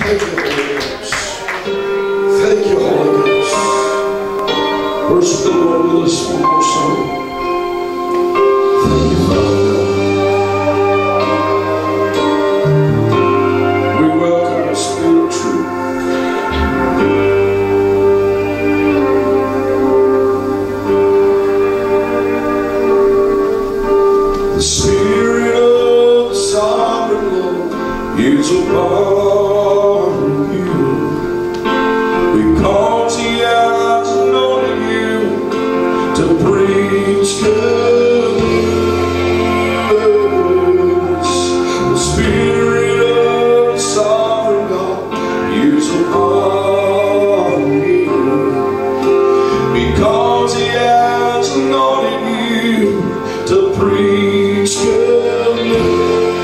Thank you, Holy Ghost. Thank you, Holy Ghost. Worship the Lord with us one more song. Thank you, Father God. We welcome the Spirit of truth. The Spirit of the Sovereign Lord is upon you, because He has anointed you to preach good news. The Spirit of the Sovereign God is upon you, because He has anointed you to preach good news.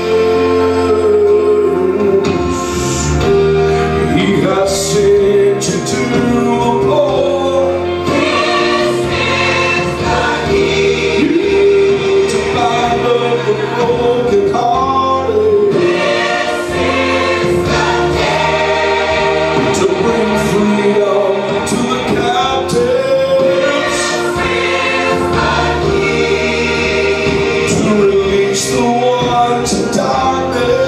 He has sent you to the poor. This is the King. To bind up the broken hearted. This is the day. To bring freedom to the captives. This is the King. To release the ones in darkness.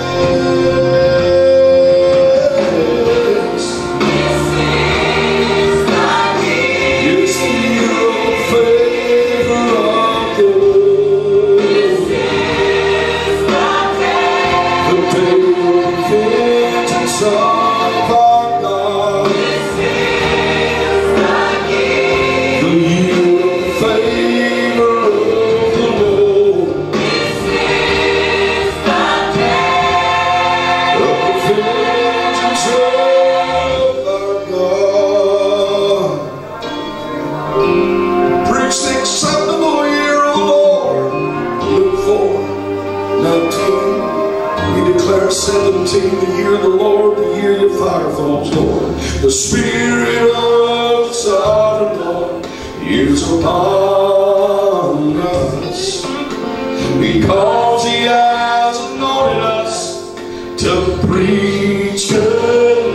The year of the Lord, the year your fire falls, Lord. The Spirit of the Sovereign Lord is upon us, because He has anointed us to preach good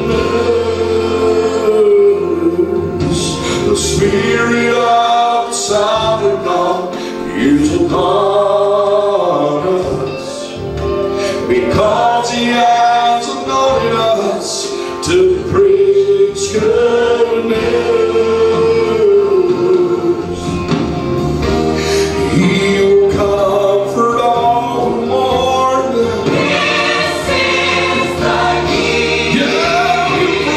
news. The Spirit of the Sovereign God is upon us, because He has anointed us to preach good news. He will comfort all who mourn. This is the King. Yeah, He will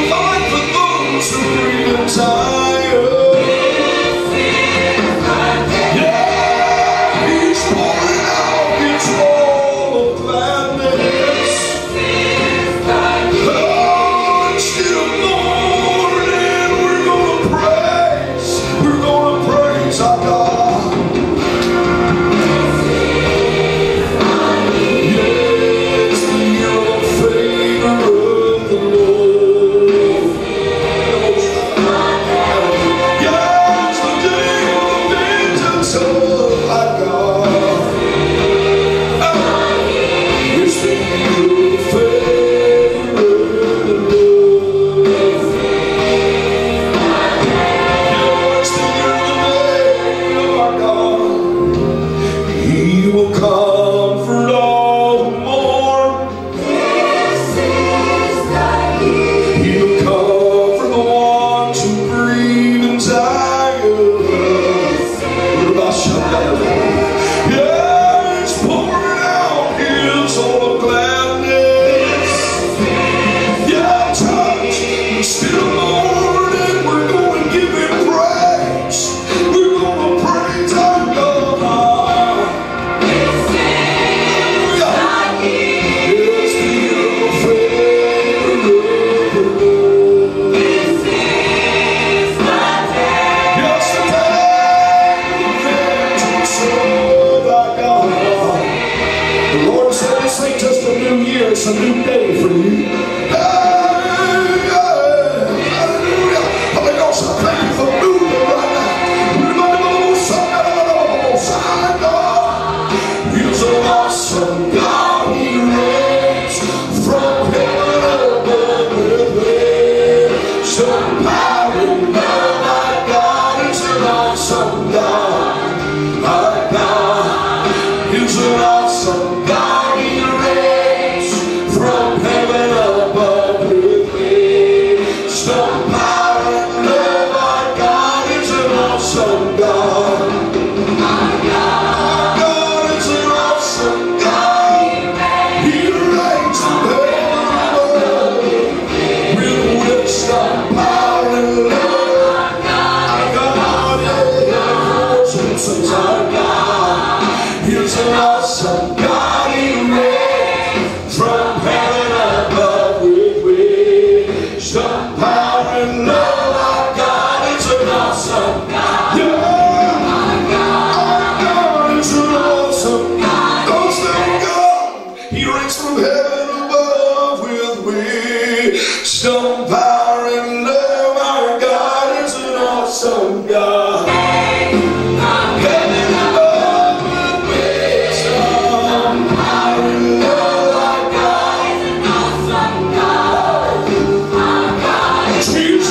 Stone power and love, our God is an awesome God. Heaven above with wisdom, power and love, our God is an awesome God. Our God is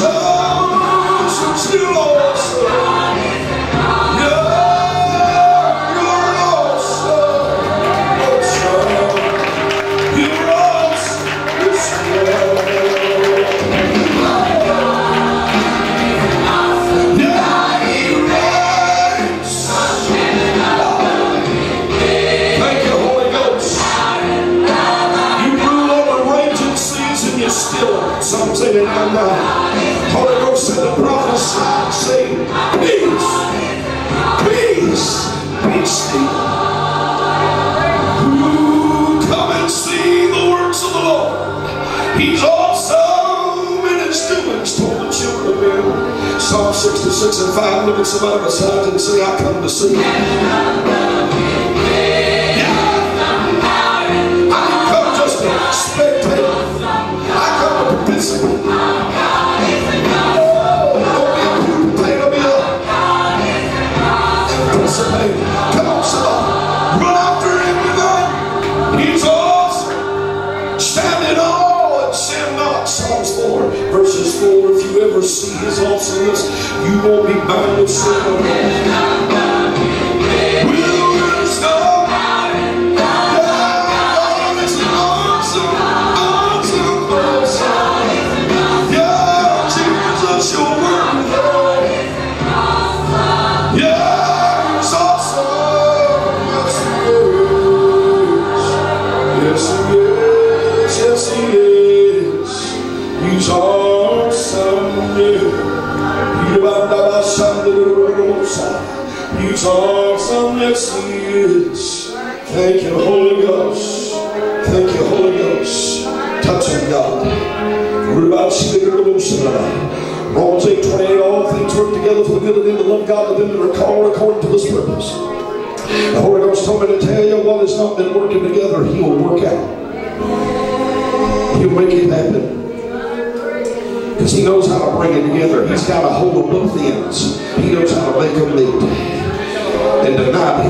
still awesome. Yeah, you're awesome. You're awesome. Yes, you are. Psalms 89:9. Holy Ghost said to prophesy, say, peace, peace, be still. Ooh, come and see the works of the Lord. He's awesome in his doings toward the children of men. Psalm 66:5. Look at somebody beside and say, I come to see. I didn't come just to spectate. I come to participate. Don't be a participate. Come on, somebody. Run after him tonight. He's awesome. Stand in awe and sin not. Psalms 4:4. If you ever see his awesomeness, you won't be bound with sin. He's awesome, yes he is. Thank you, Holy Ghost. Thank you, Holy Ghost. Touch him, God. Romans 8:28. All things work together for the good of them that love God, to them that are called according to this purpose. The Holy Ghost told me to tell you what has not been working together, he will work out. He'll make it happen. Because he knows how to bring it together. He's got a hold of both ends. He knows how to make them meet. And tonight,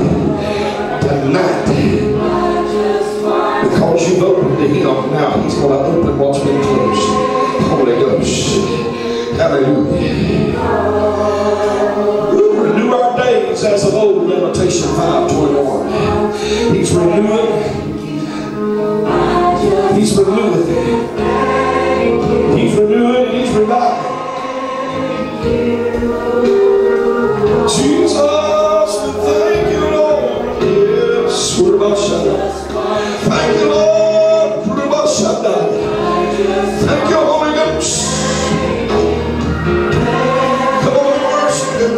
because you've opened to him, now he's going to open what's been closed. Holy Ghost. Hallelujah. We'll renew our days as of old. Lamentation 5:21. He's renewing. He's renewing. He's renewing and he's reviving. Jesus, thank you, Lord. Yes, thank you, Lord. Thank you, Holy Ghost. Come on, worship him.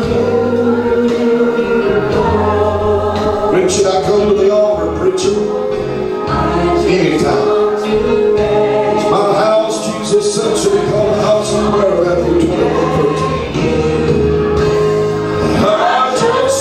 When should I come to the altar, preacher? Anytime. It's my house, Jesus said, should be called a house of prayer. Matthew 21:13. I just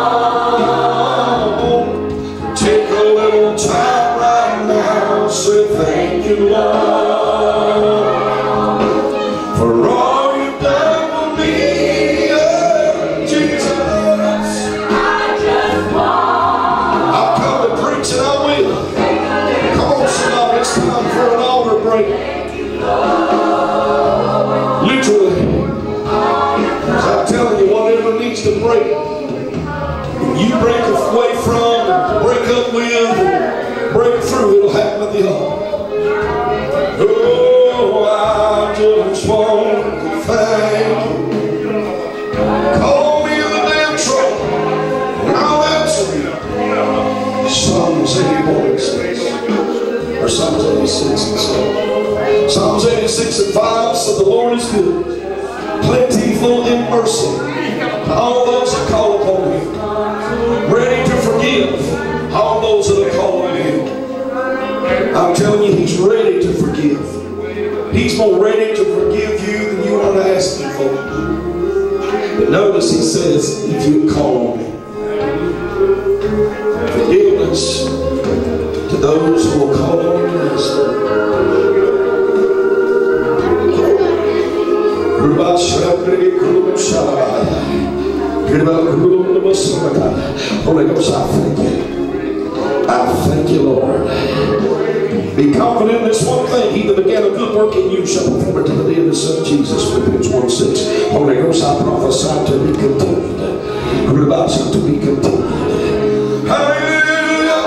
want to take a little time right now, say thank you, Lord, for all you've done for me, Jesus. I just want. I've come to preach and I will. Come on, somebody, it's time for an altar break. Literally. I'm telling you, whatever needs to break, you break away from, break up with, break through, it'll happen at the altar. Oh, I just want to thank you. Call me in the damn trouble, and I'll answer you. Psalms 81:6, or Psalms 86:7. Psalms 86:5 said, the Lord is good, plentiful in mercy, all those that call upon him, ready to forgive all those that are calling him. I'm telling you, he's ready to forgive. He's more ready to forgive you than you are asking for. But notice he says, if you call on me, forgiveness to those who will call on him and ask him. Holy Ghost, I thank you. I thank you, Lord. Be confident in this one thing. He that began a good work in you shall perform it to the day of his Son Jesus. Philippians 1:6. Holy Ghost, I prophesy to be continued. To be continued. Hallelujah.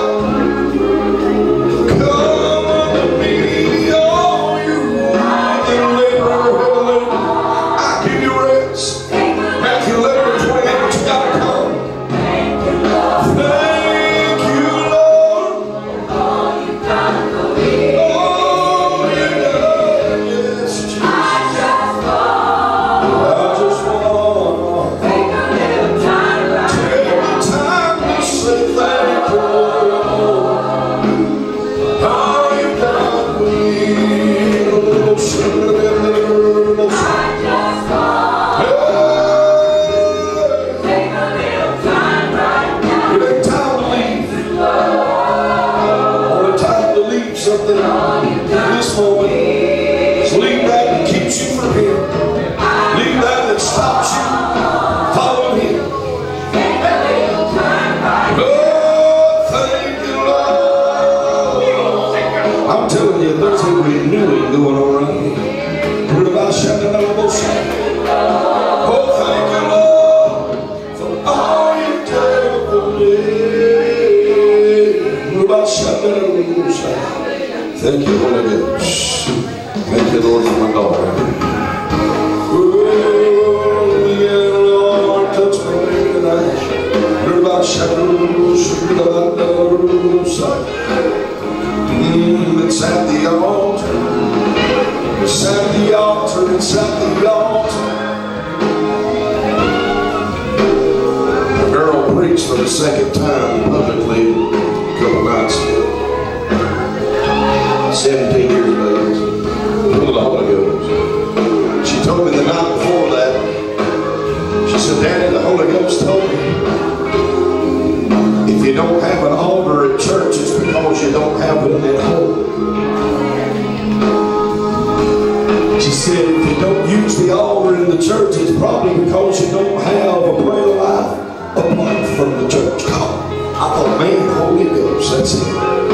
Come unto me, all you that labor heavily. I give you rest. Matthew 11:28. But you gotta come. Thank you, Lord. Thank you, Lord. All you've done for me. All you've done, yes, Jesus. I just want. Take a little time right now. Take time to say thank you, Lord. All you've done for me. I just want. Take a little time right now. It ain't time to leave. Only time to leave something in this moment. Just leave that that keeps you from Him. Leave that that stops you following Him. Oh, thank you, Lord. I'm telling you, there's a renewing going on right here. What about shouting out the side? Oh, thank you, Lord, for all you've done for me. What about shouting out the side? Thank you, Holy Ghost. Thank you, Lord, for my daughter. Oh, yeah, Lord, touch my baby tonight. What about shouting out the side? It's at the altar. It's at the altar. It's at the altar. A girl preached for the second time publicly a couple nights ago. 17 years of age. Full of the Holy Ghost. She told me the night before that, she said, Daddy, the Holy Ghost told me, if you don't have an altar at church, it's because you don't have it at home. She said, if you don't use the altar in the church, it's probably because you don't have a prayer life apart from the church. I thought, man, Holy Ghost, that's it.